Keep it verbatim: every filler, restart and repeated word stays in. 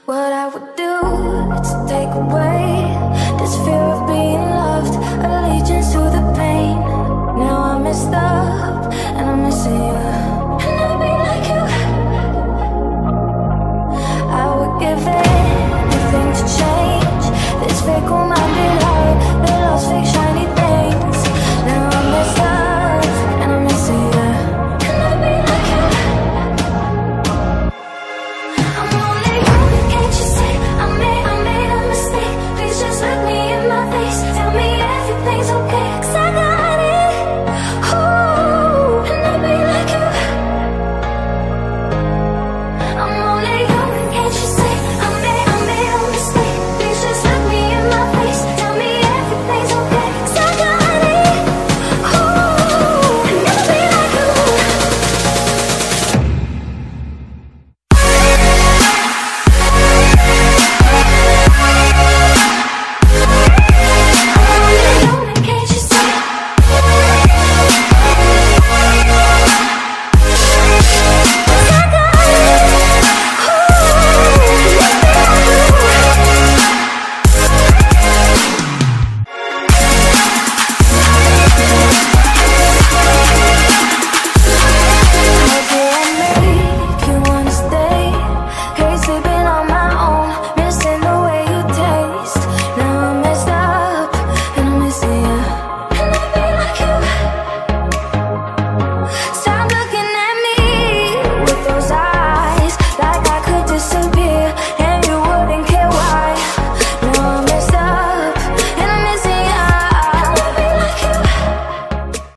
What I would do to take away this fear of being loved, allegiance to the pain. Now I'm messed up and I'm missing you. And I'll be like you. I would give anything to change this fickle mind.